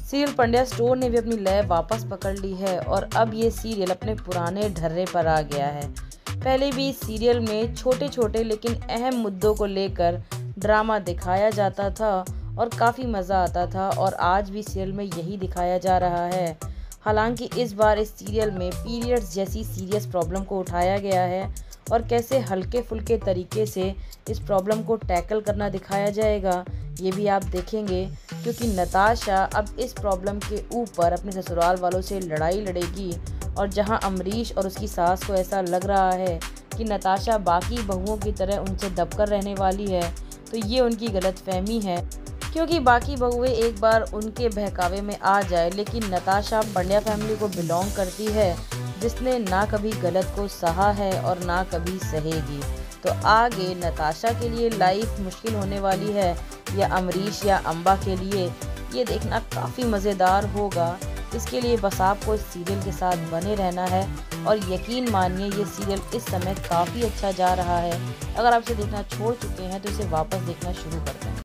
Serial Pandya store ने भी अपनी लय वापस पकड़ ली है और अब ये सीरियल अपने पुराने ढर्रे पर आ गया है। पहले भी इस सीरियल में छोटे छोटे लेकिन अहम मुद्दों को लेकर ड्रामा दिखाया जाता था और काफ़ी मज़ा आता था और आज भी सीरियल में यही दिखाया जा रहा है। हालांकि इस बार इस सीरियल में पीरियड्स जैसी सीरियस प्रॉब्लम को उठाया गया है और कैसे हल्के फुल्के तरीके से इस प्रॉब्लम को टैकल करना दिखाया जाएगा, ये भी आप देखेंगे, क्योंकि नताशा अब इस प्रॉब्लम के ऊपर अपने ससुराल वालों से लड़ाई लड़ेगी। और जहां अमरीश और उसकी सास को ऐसा लग रहा है कि नताशा बाकी बहुओं की तरह उनसे दबकर रहने वाली है, तो ये उनकी गलतफहमी है, क्योंकि बाकी बहुएं एक बार उनके बहकावे में आ जाए, लेकिन नताशा पंड्या फैमिली को बिलोंग करती है, जिसने ना कभी गलत को सहा है और ना कभी सहेगी। तो आगे नताशा के लिए लाइफ मुश्किल होने वाली है या अमरीश या अम्बा के लिए, ये देखना काफ़ी मज़ेदार होगा। इसके लिए बस आपको इस सीरियल के साथ बने रहना है और यकीन मानिए ये सीरियल इस समय काफ़ी अच्छा जा रहा है। अगर आप इसे देखना छोड़ चुके हैं तो इसे वापस देखना शुरू कर दें।